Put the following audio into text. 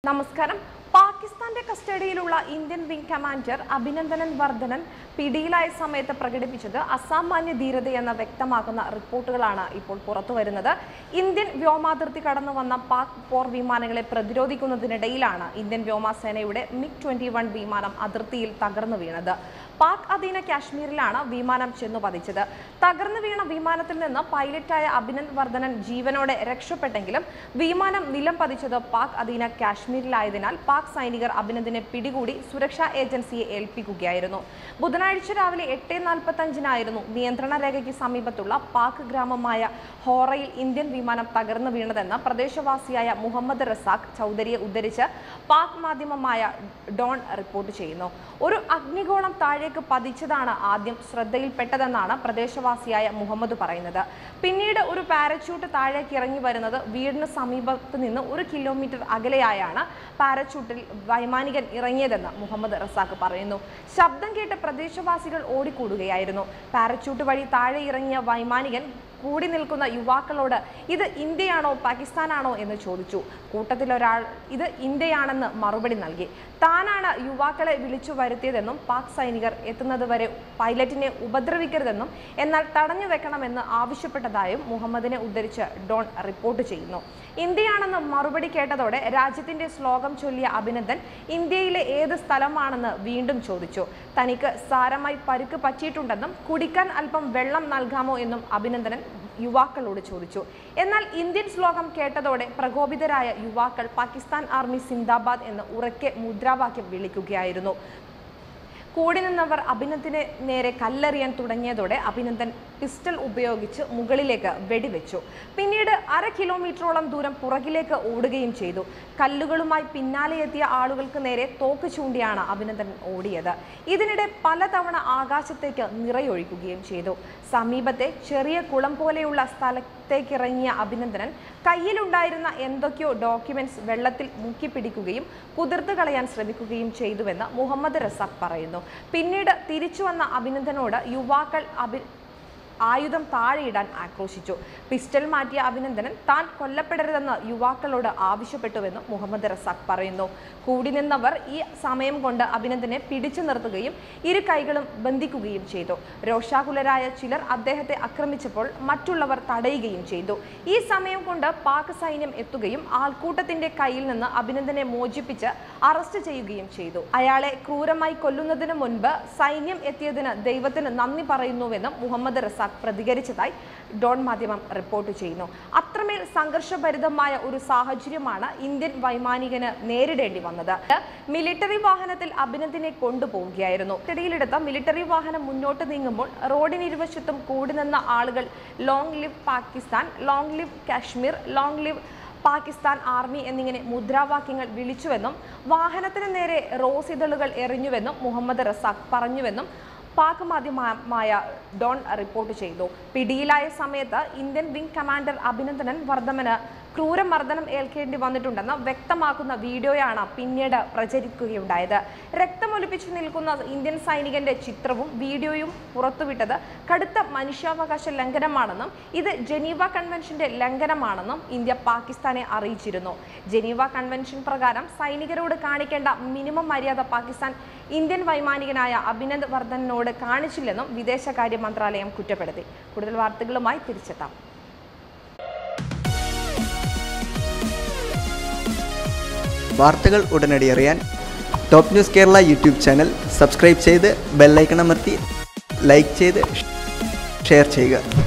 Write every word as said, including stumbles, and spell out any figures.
നമസ്കാരം. പാകിസ്ഥാന്റെ കസ്റ്റഡിയിലുള്ള Indian wing commander Abhinandan Varthaman പിടിയിലായ സമയത്ത് പ്രകടിപ്പിച്ചത് അസാമാന്യ ധീരതയെന്ന് വ്യക്തമാക്കുന്ന റിപ്പോർട്ടുകളാണ് ഇപ്പോൾ പുറത്തുവരുന്നത്. ഇന്ത്യൻ വ്യോമാതിർത്തി കടന്നു വന്ന പാക് പോർ വിമാനങ്ങളെ പ്രതിരോധിക്കുന്നതിനിടയിലാണ് ഇന്ത്യൻ വ്യോമസേനയുടെ മിഗ് ട്വന്റി വൺ വിമാനം അതിർത്തിയിൽ തകർന്നു വീണത്. പാക് അധീന കാശ്മീരിലാണ് വിമാനം ചെന്നു പതിച്ചത്. തകർന്നു വീണ വിമാനത്തിൽ നിന്ന് പൈലറ്റായ അഭിനന്ദൻ വർദ്ധനൻ ജീവനോടെ രക്ഷപ്പെട്ടെങ്കിലും വിമാനം നിലം പതിച്ചത് പാക് അധീന കാശ്മീരിലായതിനാൽ പാക് സൈനികർ അഭിനന്ദനെ പിടികൂടി സുരക്ഷാ ഏജൻസിയെ ഏൽപ്പിക്കുകയായിരുന്നു. ബുധനാഴ്ച രാവിലെ എട്ട് നാൽപ്പത്തി അഞ്ചിനായിരുന്നു നിയന്ത്രണ രേഖയ്ക്ക് സമീപത്തുള്ള പാക് ഗ്രാമമായ ഹോറയിൽ ഇന്ത്യൻ വിമാനം തകർന്നു വീണതെന്ന് പ്രദേശവാസിയായ മുഹമ്മദ് റസാഖ് ചൗധരിയെ ഉദ്ധരിച്ച് പാക് മാധ്യമമായ ഡോൺ റിപ്പോർട്ട് ചെയ്യുന്നു. ഒരു അഗ്നിഗോളം താഴേക്ക് പതിച്ചതാണ് ആദ്യം ശ്രദ്ധയിൽപ്പെട്ടതെന്നാണ് പ്രദേശവാസിയായ മുഹമ്മദ് പറയുന്നത്. പിന്നീട് ഒരു പാരച്യൂട്ട് താഴേക്ക് ഇറങ്ങി വരുന്നത് വീടിന് സമീപത്ത് നിന്ന് ഒരു കിലോമീറ്റർ അകലെയായാണ് പാരച്യൂട്ടിൽ വൈമാനികൻ ഇറങ്ങിയതെന്ന് മുഹമ്മദ് റസാഖ് പറയുന്നു. ശബ്ദം കേട്ട് പ്രദേശവാസികൾ ഓടിക്കൂടുകയായിരുന്നു. പാരച്യൂട്ട് വഴി താഴെ ഇറങ്ങിയ വൈമാനികൻ കൂടി നിൽക്കുന്ന യുവാക്കളോട് ഇത് ഇന്ത്യയാണോ പാകിസ്ഥാനാണോ എന്ന് ചോദിച്ചു. കൂട്ടത്തിലൊരാൾ ഇത് ഇന്ത്യയാണെന്ന് മറുപടി നൽകി. താനാണ് യുവാക്കളെ വിളിച്ചു വരുത്തിയതെന്നും പാക് സൈനികർ എത്തുന്നതുവരെ പൈലറ്റിനെ ഉപദ്രവിക്കരുതെന്നും എന്നാൽ തടഞ്ഞു വെക്കണമെന്ന് ആവശ്യപ്പെട്ടതായും മുഹമ്മദിനെ ഉദ്ധരിച്ച് ഡോൺ റിപ്പോർട്ട് ചെയ്യുന്നു. ഇന്ത്യയാണെന്ന് മറുപടി കേട്ടതോടെ രാജ്യത്തിന്റെ ശ്ലോകം ചൊല്ലിയ അഭിനന്ദൻ ഇന്ത്യയിലെ ഏത് സ്ഥലമാണെന്ന് വീണ്ടും ചോദിച്ചു. തനിക്ക് സാരമായി പരുക്ക് പറ്റിയിട്ടുണ്ടെന്നും കുടിക്കാൻ അല്പം വെള്ളം നൽകാമോ എന്നും അഭിനന്ദനൻ യുവാക്കളോട് ചോദിച്ചു. എന്നാൽ ഇന്ത്യൻ ശ്ലോകം കേട്ടതോടെ പ്രകോപിതരായ യുവാക്കൾ പാകിസ്ഥാൻ ആർമി സിന്ദാബാദ് എന്ന് ഉറക്കെ മുദ്രാവാക്യം വിളിക്കുകയായിരുന്നു. കൂടി നിന്നവർ അഭിനന്ദനെ നേരെ കല്ലെറിയാൻ തുടങ്ങിയതോടെ അഭിനന്ദൻ പിസ്റ്റൾ ഉപയോഗിച്ച് മുകളിലേക്ക് വെടിവെച്ചു. പിന്നീട് അര കിലോമീറ്ററോളം ദൂരം പുറകിലേക്ക് ഓടുകയും ചെയ്തു. കല്ലുകളുമായി പിന്നാലെ എത്തിയ ആളുകൾക്ക് നേരെ തോക്ക് ചൂണ്ടിയാണ് അഭിനന്ദൻ ഓടിയത്. ഇതിനിടെ പലതവണ ആകാശത്തേക്ക് നിറയൊഴിക്കുകയും ചെയ്തു. സമീപത്തെ ചെറിയ കുളം പോലെയുള്ള സ്ഥലത്തേക്കിറങ്ങിയ അഭിനന്ദനൻ കയ്യിലുണ്ടായിരുന്ന എന്തൊക്കെയോ ഡോക്യുമെന്റ്സ് വെള്ളത്തിൽ മുക്കിപ്പിടിക്കുകയും കുതിർത്ത് കളയാൻ ശ്രമിക്കുകയും ചെയ്തുവെന്ന് മുഹമ്മദ് റസാഖ് പറയുന്നു. പിന്നീട് തിരിച്ചു വന്ന അഭിനന്ദനോട് യുവാക്കൾ അഭി ആയുധം താഴെയിടാൻ ആക്രോശിച്ചു. പിസ്റ്റൾ മാറ്റിയ അഭിനന്ദനൻ താൻ കൊല്ലപ്പെടരുതെന്ന് യുവാക്കളോട് ആവശ്യപ്പെട്ടുവെന്ന് മുഹമ്മദ് റസാഖ് പറയുന്നു. കൂടി നിന്നവർ ഈ സമയം കൊണ്ട് അഭിനന്ദനെ പിടിച്ചു നിർത്തുകയും ഇരു കൈകളും ബന്ധിക്കുകയും ചെയ്തു. രോഷാകുലരായ ചിലർ അദ്ദേഹത്തെ ആക്രമിച്ചപ്പോൾ മറ്റുള്ളവർ തടയുകയും ചെയ്തു. ഈ സമയം കൊണ്ട് പാക് സൈന്യം എത്തുകയും ആൾക്കൂട്ടത്തിന്റെ കയ്യിൽ നിന്ന് അഭിനന്ദനെ മോചിപ്പിച്ച് അറസ്റ്റ് ചെയ്യുകയും ചെയ്തു. അയാളെ ക്രൂരമായി കൊല്ലുന്നതിന് മുൻപ് സൈന്യം എത്തിയതിന് ദൈവത്തിന് നന്ദി പറയുന്നുവെന്നും മുഹമ്മദ് റസാഖ് പ്രതികരിച്ചതായി ഡോൺ മാധ്യമം റിപ്പോർട്ട് ചെയ്യുന്നു. അത്രമേൽ സംഘർഷഭരിതമായ ഒരു സാഹചര്യമാണ് ഇന്ത്യൻ വൈമാനികന് നേരിടേണ്ടി വന്നത്. മിലിറ്ററി വാഹനത്തിൽ അഭിനന്ദനെ കൊണ്ടുപോവുകയായിരുന്നു. ഇടയിലെടുത്ത മിലിറ്ററി വാഹനം മുന്നോട്ട് നീങ്ങുമ്പോൾ റോഡിനിരുവശത്തും കൂടി നിന്ന ആളുകൾ long live Pakistan, long live Kashmir, long live Pakistan army എന്നിങ്ങനെ മുദ്രാവാക്യങ്ങൾ വിളിച്ചുവെന്നും വാഹനത്തിന് നേരെ റോസ് ഇതളുകൾ എറിഞ്ഞുവെന്നും മുഹമ്മദ് റസാഖ് പറഞ്ഞുവെന്നും പാക് മാധ്യമമായ ഡോൺ റിപ്പോർട്ട് ചെയ്തു. പിടിയിലായ സമയത്ത് ഇന്ത്യൻ വിംഗ് കമാൻഡർ അഭിനന്ദനൻ വർദ്ധമന് ക്രൂരമർദ്ദനം ഏൽക്കേണ്ടി വന്നിട്ടുണ്ടെന്ന് വ്യക്തമാക്കുന്ന വീഡിയോയാണ് പിന്നീട് പ്രചരിക്കുകയുണ്ടായത്. രക്തമൊലിപ്പിച്ചു നിൽക്കുന്ന ഇന്ത്യൻ സൈനികന്റെ ചിത്രവും വീഡിയോയും പുറത്തുവിട്ടത് കടുത്ത മനുഷ്യാവകാശ ലംഘനമാണെന്നും ഇത് ജനീവ കൺവെൻഷന്റെ ലംഘനമാണെന്നും ഇന്ത്യ പാകിസ്ഥാനെ അറിയിച്ചിരുന്നു. ജനീവ കൺവെൻഷൻ പ്രകാരം സൈനികരോട് കാണിക്കേണ്ട മിനിമം മര്യാദ പാകിസ്ഥാൻ ഇന്ത്യൻ വൈമാനികനായ അഭിനന്ദൻ വർദ്ധനോട് കാണിച്ചില്ലെന്നും വിദേശകാര്യ മന്ത്രാലയം കുറ്റപ്പെടുത്തി. കൂടുതൽ വാർത്തകളുമായി തിരിച്ചെത്താം. വാർത്തകൾ ഉടനടി അറിയാൻ top news Kerala YouTube channel subscribe ചെയ്ത് ബെല്ലൈക്കൺ അമർത്തി ലൈക്ക് ചെയ്ത് ഷെയർ ചെയ്യുക.